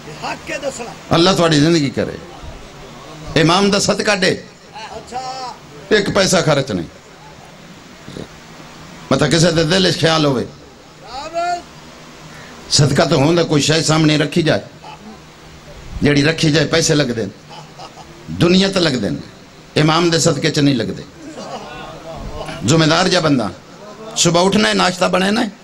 اللہ تھوڑی زندگی کرے امام دا صدقہ دے ایک پیسہ خرچ نہیں مطلب کسے دے دل اس خیال ہوئے صدقہ تو ہوندہ کوئی شاید سامنے رکھی جائے جیڑی رکھی جائے پیسے لگ دیں دنیا تو لگ دیں امام دے صدقے چ نہیں لگ دیں ذمہ دار جا بندہ صبح اٹھنا ہے ناشتہ بنانا ہے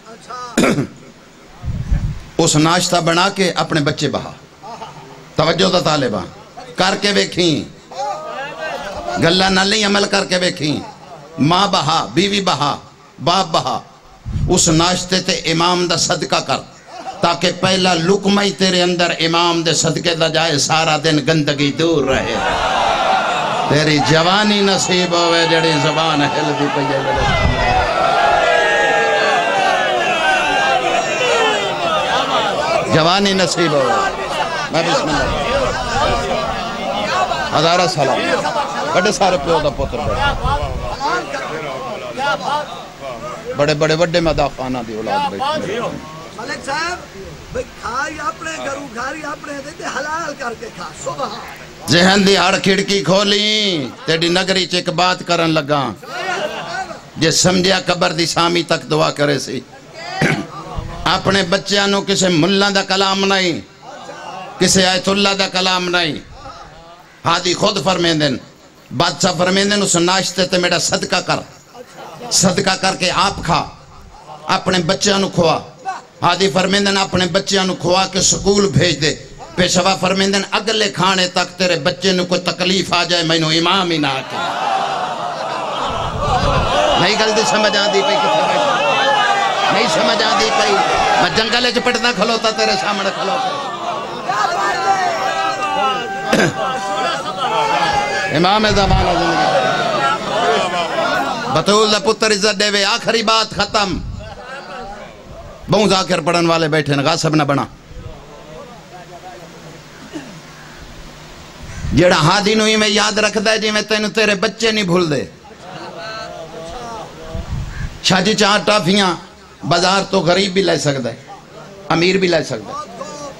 اس ناشتہ بنا کے اپنے بچے بہا توجہ دا طالبہ کر کے بیکھیں گلہ نہ لیں عمل کر کے بیکھیں ماں بہا بیوی بہا باپ بہا اس ناشتے تے امام دا صدقہ کر تاکہ پہلا لقمہ ہی تیرے اندر امام دے صدقے دا جائے سارا دن گندگی دور رہے تیری جوانی نصیب ہوئے جڑی زبان ہل دی پہلے جوانی نصیب ہوئے میں بسم اللہ ہزارہ سلام بڑے سارے پیو دا پتر بڑے بڑے بڑے مداح خانہ دی اولاد بیٹھے ملک صاحب کھائی اپنے گھروں کھاری اپنے دیتے حلال کر کے کھا صبح ذہن دی ہر کھڑکی کھولیں تیری نگری چیک بات کرن لگا جے سمجھیا قبر دی سامی تک دعا کرے سی اپنے بچیانوں کسے ملہ دا کلام نہیں کسے آیت اللہ دا کلام نہیں ہادی خود فرمیندن بادشاہ فرمیندن اس ناشتے تے میرا صدقہ کر صدقہ کر کے آپ کھا اپنے بچیانوں کھوا ہادی فرمیندن اپنے بچیانوں کھوا کے سکول بھیج دے پیشوا فرمیندن اگلے کھانے تک تیرے بچے نو کوئی تکلیف آ جائے میں نو امام ہی نہ آکے نہیں غلطی سمجھ آن دی پئی کتنے بیٹھا نہیں سمجھ آن دی پئی میں جنگلے جو پٹنا کھلوتا تیرے سامنے کھلوتا امام زمانہ زندگی بطول دا پتر عزت دے وے آخری بات ختم بہوں ذاکر پڑھن والے بیٹھے نا غاصب نہ بنا جیڑا ہادی نوئی میں یاد رکھ دے جی میں تینوں تیرے بچے نہیں بھول دے شاہ جی 4 ٹافیاں بازار تو غریب بھی لے سکتا ہے امیر بھی لے سکتا ہے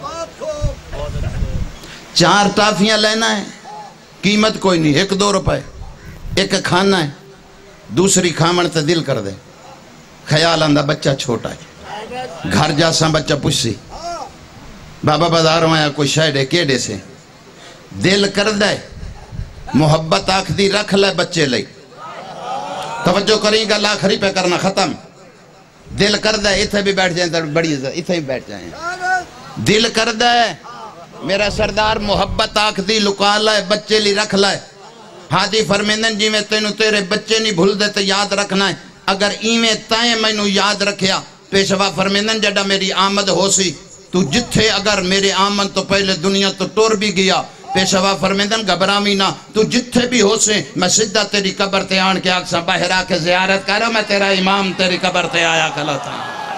4 ٹافیاں لینا ہے قیمت کوئی نہیں 1-2 روپے ایک کھانا ہے دوسری کھامن تے دل کر دے خیال آندہ بچہ چھوٹا ہے گھر جا ساں بچہ پوچھی بابا بازاروں آیا کوئی شاید کیڑے سے دل کر دے محبت آکھ دی رکھ لے بچے لئی توجہ کریں گا لاکھری پہ کرنا ختم دل کر دے اتھے بھی بیٹھ جائیں بڑی عزت اتھے بھی بیٹھ جائیں دل کر دے میرا سردار محبت آکھ دی لکا لائے بچے لی رکھ لائے ہادی فرمیندن جی میں تینوں تیرے بچے نہیں بھول دے تو یاد رکھنا ہے اگر ایمیں تائیں میں نو یاد رکھیا پیشوا فرمیندن جڑا میری آمد ہو سی تو جتھے اگر میرے آمد تو پہلے دنیا تو ٹور بھی گیا پیشوا فرمیندن گھبرامی نہ تو جتھے بھی ہو سے میں سدھا تیری قبر تے آن کے آکسا باہر آ کے زیارت کرو میں تیرا امام تیری قبر تے آیا کھلاتا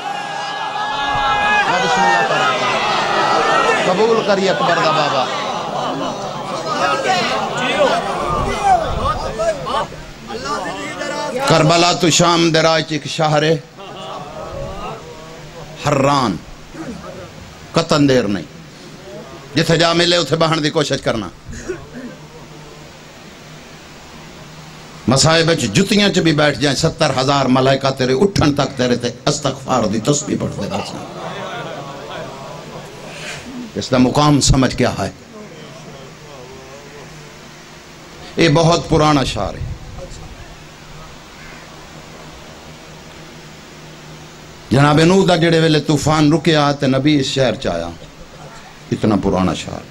بسم اللہ قبول کری اکبر دا بابا کربلا تو شام دراج ایک شہر حران قطن دیر نہیں جتھے جا ملے اتھے بہن دی کوشش کرنا مسائب جتیاں چ بھی بیٹھ جائیں 70,000 ملائکہ تیرے اٹھن تک تیرے تے استغفار دی تسبیح پڑھتے رہتے اس دا مقام سمجھ کیا ہے یہ بہت پرانا شعر ہے جناب نوح دا جڑے ویلے طوفان رکے آتے نبی اس شہر چایا اتنا پرانا شہر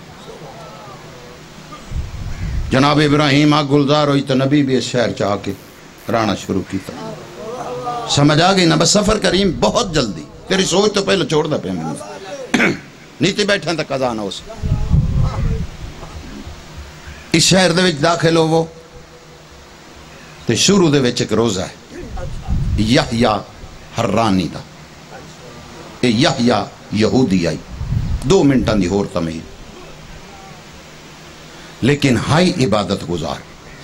جناب ابراہیم آگ گلزار ہوئی تو نبی بھی اس شہر چاہ کے رانا شروع کی تھا سمجھ آگئی نا بس سفر کریم بہت جلدی تیری سوچ تو پہلے چھوڑ دا پہ میں نیتی بیٹھیں تک قضا نہ ہو سکتا اس شہر دے وچ داخل ہو وہ تے شروع دے وچ ایک روزہ ہے یحییٰ حرانی دا یحییٰ یہودی آئی 2 منٹاں دی ہور تمہیں لیکن ہائی عبادت گزار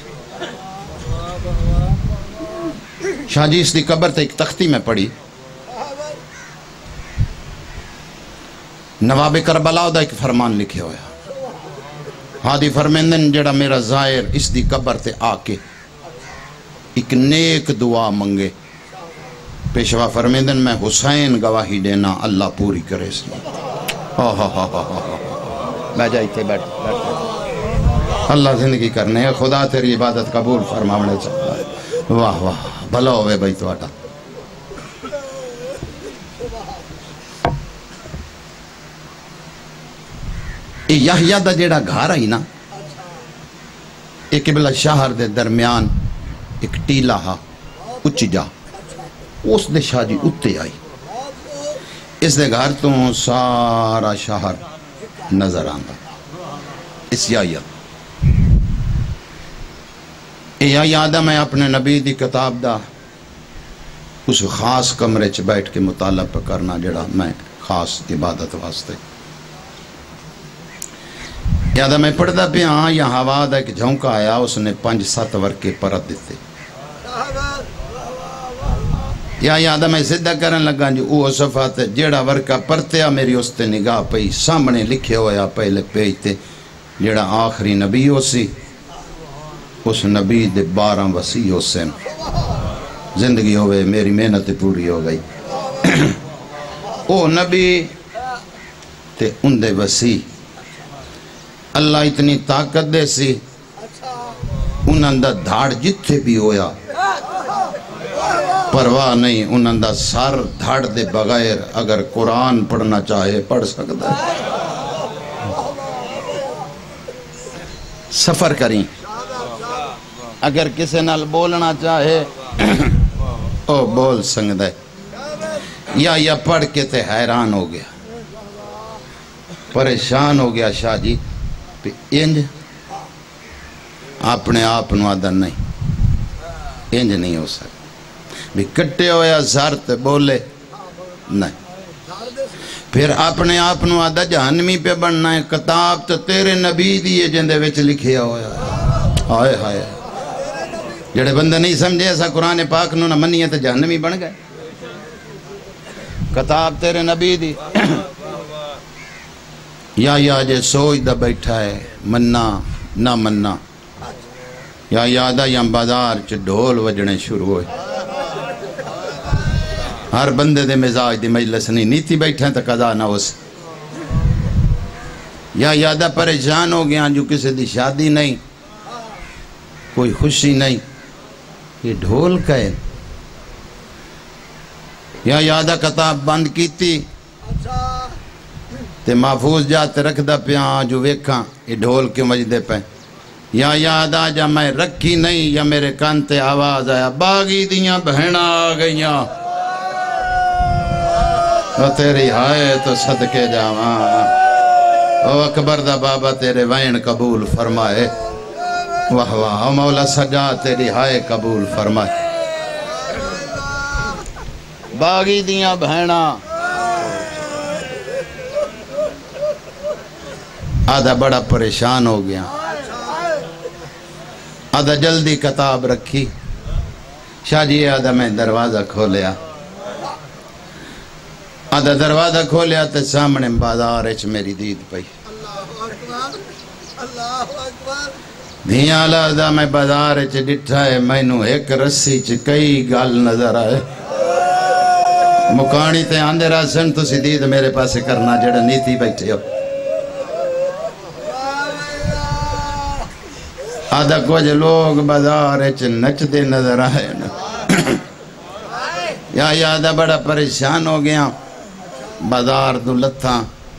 شاہ جی اس دی قبر تے ایک تختی میں پڑی نواب کربلا دا ایک فرمان لکھے ہویا ہادی فرمیندن جڑا میرا ظاہر اس دی قبر تے آ کے ایک نیک دعا منگے پیشوا فرمیندن میں حسین گواہی دینا اللہ پوری کرے اس میں میں جائے تھے بیٹھ اللہ زندگی کرنے خدا تیری عبادت قبول فرماونے چاہتا ہے واہ واہ بھلا ہوئے بھائی تو آٹا یحییٰ دا جیڑا گھار آئی نا ایک بلا شہر دے درمیان ایک ٹیلا ہا اچھی جا اس دے شاہ جی اتے آئی اس دے گھر تو سارا شہر نظر آندا اس یحییٰ یاد ہے میں اپنے نبی دی کتاب دا اس خاص کمرے چ بیٹھ کے مطالعہ پہ کرنا جڑا میں خاص عبادت واسطے یاد ہے میں پڑھدا پیا ہاں یا ہوا دا ایک جھونکا آیا اس نے 5-7 ورقے پرت دیتے یا یاد ہے میں سدھا کرن لگا جو وہ صفحات جڑا ورقہ پرتیا میری اس تے نگاہ پئی سامنے لکھے ہویا پہلے پیج تے جڑا آخری نبی ہو سی اس نبی دے 12 وصی ہو سن زندگی ہوئے میری محنت پوری ہو گئی او نبی تے ان دے وصی اللہ اتنی طاقت دے سی انہاں دا دھاڑ جتھے بھی ہویا پرواہ نہیں انہاں دا سر دھاڑ دے بغیر اگر قرآن پڑھنا چاہے پڑھ سکتا ہے سفر کریں اگر کسی نال بولنا چاہے او بول سکتا ہے یا پڑھ کے تے حیران ہو گیا پریشان ہو گیا شاہ جی انج اپنے آپ نوادر نہیں انج نہیں ہو سکتا بھی کٹے ہویا زار تے بولے نہیں پھر اپنے آپ نوادر جہنمی پہ بننا ہے کتاب تو تیرے نبی دیئے جندے وچ لکھیا ہویا آئے ہائے جڑے بندہ نہیں سمجھے ایسا قرآن پاک نو نہ منیے تو جہنمی بن گئے کتاب تیرے نبی دی یا جے سوچ دا بیٹھا ہے مننا نہ مننا یا یادہ یا بازار چ ڈھول وجنے شروع ہوئے ہر بندے دے مزاج دی مجلس نہیں نیتی بیٹھا ہے تو قضا نہ ہو سی یا یادہ پریشان ہو گیا جو کسی دی شادی نہیں کوئی خوشی نہیں یہ ڈھول کہے یا یادہ کتاب بند کیتی تے محفوظ جاتے رکھ دا پیاں جو ویکھاں یہ ڈھول کے مجدے پہ یا یاد آ جا میں رکھی نہیں یا میرے کان تے آواز آیا باغی دیاں بہناں آ گئیاں او تیری ہائے تو صدقے جاواں او اکبر دا بابا تیرے وین قبول فرمائے واہ واہ او مولا سجا تیری ہائے قبول فرمائے باغی دیاں بہناں آدھا بڑا پریشان ہو گیا آدھا جلدی کتاب رکھی شاہ جی آدھا میں دروازہ کھولیا آدھا دروازہ کھولیا تے سامنے بازار اچھ میری دید پئی دھیاں آدھا میں بازار اچھ ڈٹھا ہے میں نو ایک رسی چھ کئی گال نظر آئے مکانی تے آندے راسن تو سی دید میرے پاسے کرنا جڑا نیتی بیٹھے ہو آدھا کچھ لوگ بازار اچھ نچ دے نظر آئے یا آدھا بڑا پریشان ہو گیا بازار دو لتھا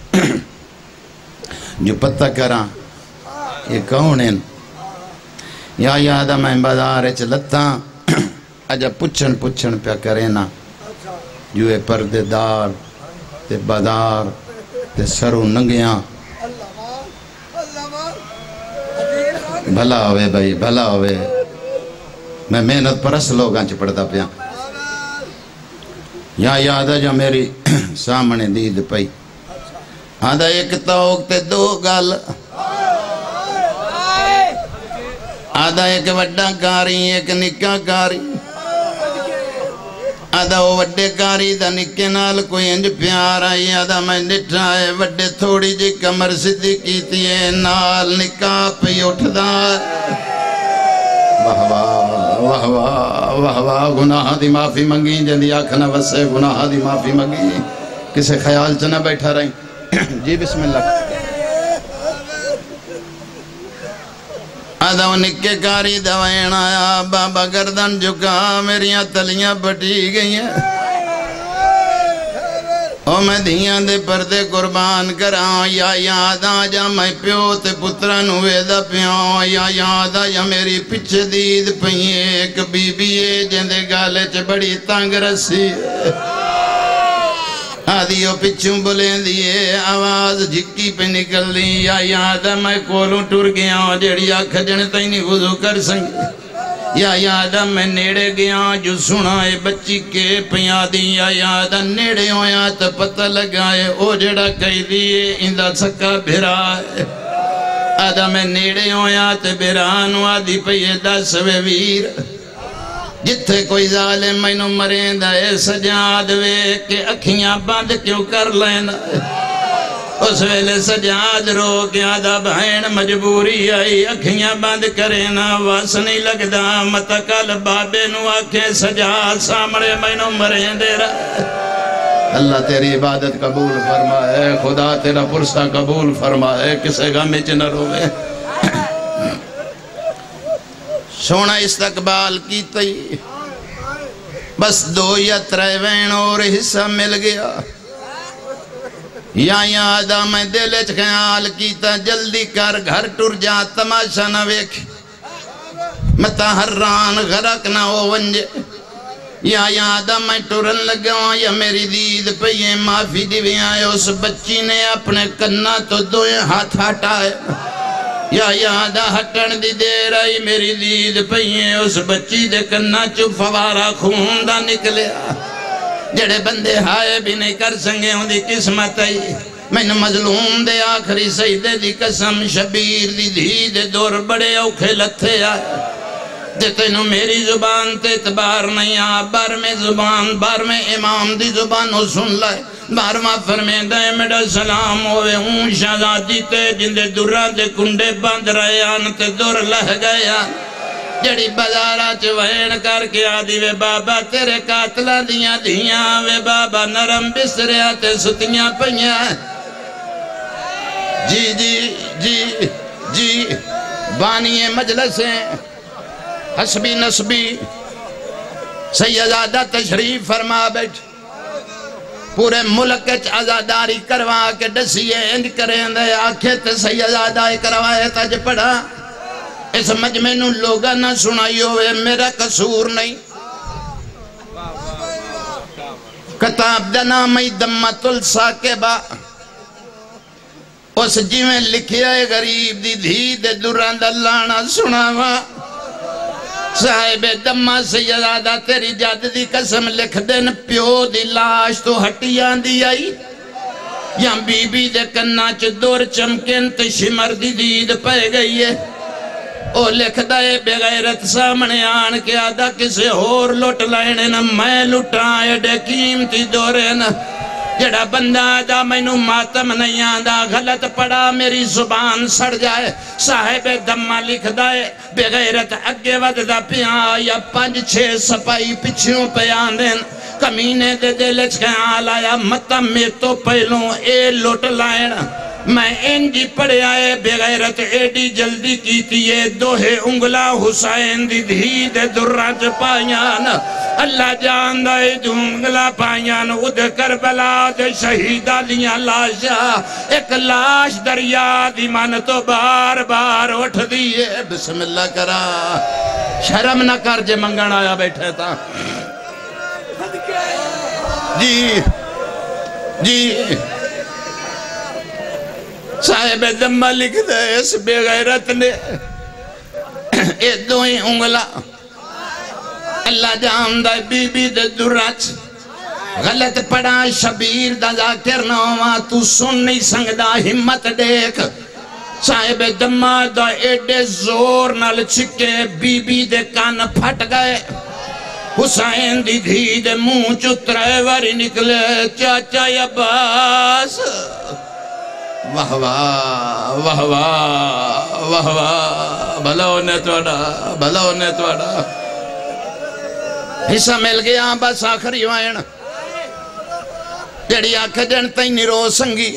جو پتہ کرا یہ کون ہیں یا آدھا میں بازار اچھ لتھا اجا پچھن پیا کرے نا جو اے پردے دار تے بازار تے سرو ننگیاں بھلا ہوئے بھائی بھلا ہوئے میں محنت پرس لوگاں چھ پڑھتا پیا یا یاد ہے جو میری سامنے دید پئی آدھا ایک توک تے دو گل آدھا ایک وڈا کاری ایک نکا کاری آدھا وہ وڈے کاری دا نکے نال کوئی انج پیار آئی آدھا میں نٹھا ہے وڈے تھوڑی جی کمر سدھی کیتی ہے نال نکاح پہ اٹھدا واہ واہ واہ واہ واہ واہ گناہ دی معافی منگی جندی آنکھ نہ وسے گناہ دی معافی منگی کسے خیال چ نہ بیٹھا رہی جی بسم اللہ آدھا وہ نکے کاری دوائن آیا بابا گردن جھکا میریاں تلیاں بٹی گئی ہیں او میں دھیاں دے پردے قربان کراں یا یاد آ جا میں پیو تے پتران ہوئے دا پیاں یا یاد آ جا میری پچھے دید پہیے ایک بی بی ہے جندے گالے چے بڑی تانگ رسی آدھیو پچھوں بلیں دیئے آواز جھکی پہ نکل لی یا یاد آ میں کولوں ٹور گیا جڑی آنکھ جنتا ہی نہیں وضو کر سنگی یا یادا میں نیڑے گیا جو سنائے بچی کے پیا دی یا یادا نیڑے ہویا تا پتہ لگائے او جڑا کہی دیئے اندہ سکا بھرا ہے آدھا میں نیڑے ہویا تا بھرانو آدھی پہیے دس ویر جتھے کوئی ظالم میں نو مرین دا اے سجاد وے کہ اکھیاں بند کیوں کر لینا اس ویلے سجاد رو کے آدھا بہین مجبوری آئی اکھیاں بند کرینا واس نہیں لگدا متکل بابے نو آکھیں سجاد سامنے میں نو مرین دے رہا اللہ تیری عبادت قبول فرمائے خدا تیرا پرسہ قبول فرمائے کسے غم چ نہ روے سونا استقبال کی تی بس 2 یا 3 وین اور حصہ مل گیا یا یادا میں دلچ خیال کیتا جلدی کر گھر ٹر جا تماشا نہ ویکھ متا حران غرق نہ ہو ونجے یا یادا میں ٹرن لگا یا میری دید پہ معافی دیویاں اس بچی نے اپنے کنہ تو 2 ہاتھ ہٹائے یا یادا ہٹن دی دیر آئی میری دید پہ اس بچی دے کنہ چو فوارا خون دا نکلیا جڑے بندے ہائے بھی نہیں کر سنگے ہوں دی قسمت آئی میں نے مظلوم دے آخری سیدے دی قسم شبیر دی دھی دے دور بڑے اوکھے لتھے آئے جے تینوں میری زبان تے اعتبار نہیں آ بار میں زبان بار میں امام دی زبان ہو سن لائے بارواں فرمیندہ ہے میرا سلام ہوئے ہوں شہزادی تے جندے دران دے کنڈے بند رہے آن تے دور لہ گئے آن جڑی بزارہ چوہین کر کے آدھی وے بابا تیرے قاتلہ دیاں دیاں وے بابا نرم بسریا تے ستیاں پہیاں جی جی جی جی بانی مجلسیں حسبی نسبی سیدادہ تشریف فرما بیٹھ پورے ملک عزاداری کروا کے ڈسیے انج کریں دے آنکھیں تے سیدادہ کروائے تاج پڑھا اس مجمع نو لوگا نہ سنائی ہوئے میرا قصور نہیں کتاب دا نام دمت الساکبہ اس جیویں لکھیا ہے غریب دی دھی دے دوران دا لانا سناوا صاحب دمہ سیدادہ تیری جاد دی قسم لکھ دین پیو دی لاش تو ہٹیاں دی آئی یا بی بی دے کنہ چ دور چمکن تے شمر دی دید پہ گئی ہے او لکھ دائے بے غیرت سامنے آن کے آدھا کسے اور لوٹ لائنے نہ میں لٹاں ایڈے قیمتی دورے نہ جڑا بندہ آدھا میں نو ماتم نہیں آدھا غلط پڑا میری زبان سڑ جائے صاحب دمہ لکھ دائے بے غیرت اگے ود دا پیاں یا 5-6 سپائی پچھوں پہ آندین کمینے دے دلچ کے آل آیا متم میں تو پہلوں اے لوٹ لائن میں انجی پڑے آئے بے غیرت ایڈی جلدی کیتی ہے دوہے انگلا حسین دی دھی دے دراج پائیان اللہ جان دائے جو انگلا پائیان ادھ کربلا دے شہیدہ لیاں لاشا ایک لاش دریا دی من تو بار بار اٹھ دیئے بسم اللہ کرا شرم نہ کر جے منگن آیا بیٹھے تھا جی جی صاحب دمہ لکھ دے اس بے غیرت نے اے دوئیں انگلا اللہ جان دے بی بی دے دراچ غلط پڑا شبیر دا ذاکر نہ ہوا تو سن نہیں سنگدا ہمت دیکھ صاحب دمہ دا ایڈے زور نال چھکے بی بی دے کان پھٹ گئے حسین دی دھی دے منہ چترے واری نکلے چاچا عباس واہ واہ واہ واہ واہ واہ بھلا ہونے توڑا حصہ مل گیا بس آخری وائن جڑی آکھے جن تائیں نہیں رو سنگی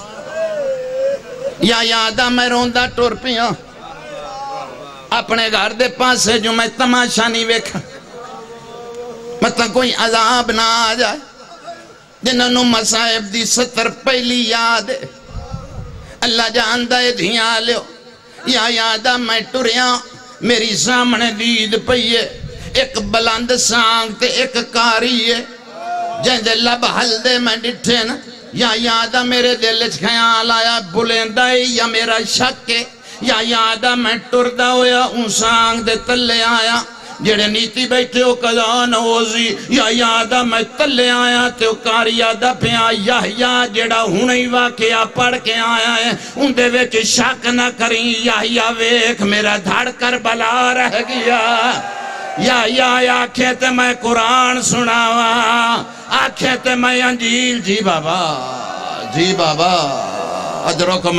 یا یادہ میں روندہ ٹور پیاں اپنے گھر دے پاسے جو میں تماشا نہیں ویکھا مطلب کوئی عذاب نہ آ جائے جنہوں مصائب دی 70 پہلی یاد ہے اللہ جاندہ ہے دھیاں لیو یا یادہ میں ٹوریاں میری سامنے دید پئیے ایک بلند سانگ تے ایک کاری ہے جہاں لب حل دے میں ڈٹھے نا یا یادہ میرے دل خیال آیا بلیندہ یا میرا شک ہے یا یادہ میں ٹردہ ہویا ان سانگ دے تلے آیا جڑے نیتی بیٹھے ہو قضا نوزی یا یادہ میں تلے آیا تے کاری یادہ پیا یا جڑا ہونی واقعہ پڑھ کے آیا ہے ان دے ویچ شک نہ کریں یا ویک میرا دھڑ کر بلا رہ گیا یا آکھے تے میں قرآن سناوا آکھے تے میں انجیل جی بابا اجرکم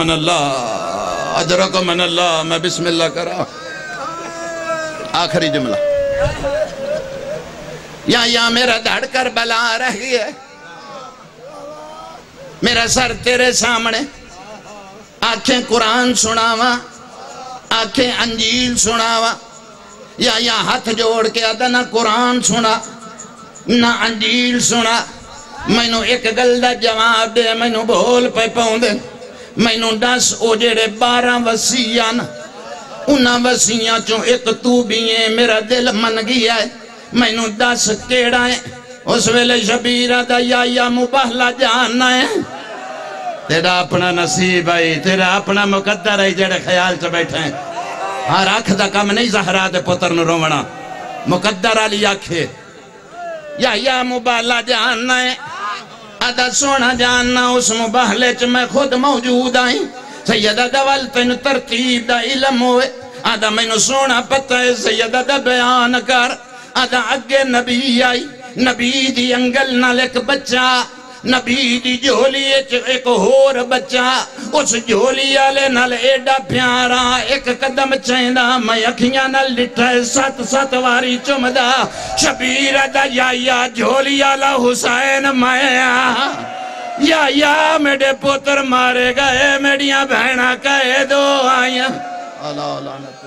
من اللہ میں بسم اللہ کرا آخری جملہ یا میرا دھڑ کر بلا رہی ہے میرا سر تیرے سامنے آنکھیں قرآن سناوا آنکھیں انجیل سناوا یا ہاتھ جوڑ کے آدھا نہ قرآن سنا نہ انجیل سنا میں نو ایک گلدہ جواب دے میں نو بھول پہ پاؤں دے میں نو 10 اوجڑے 12 وسیعان انہاں وسیعان چوں ایک تو بھی ہے میرا دل من گیا ہے میں نو 10 کیڑا ہے اس ویلے شبیرہ دا یا مباہلہ جاننا ہے تیرا اپنا نصیب ہے تیرا اپنا مقدر ہے جڑے خیال سے بیٹھے ہیں ہر آنکھ دا کم نہیں زہرا دے پتر نو رومنا مقدر علی آنکھے یا مباہلہ جاننا ہے آدھا سونا جاننا اس مباہلے چ میں خود موجود آئیں سیدہ دوال تین ترتیب دا علم ہوئے آدھا میں نو سونا پتہ ہے سیدہ دا بیان کر آدھا اگے نبی آئی نبی دی انگل نال ایک بچہ نبی دی جھولی ایک ہور بچہ اس جھولی آلے نال ایڈا پیارا ایک قدم چیندہ میں اکھیاں نال لٹھا ہے 7 واری چمدہ شبیر دا یا جھولی آلہ حسین میں یا میرے پتر مارے گئے میڈیاں بہنہ کہے دو آئیں اللہ لعنت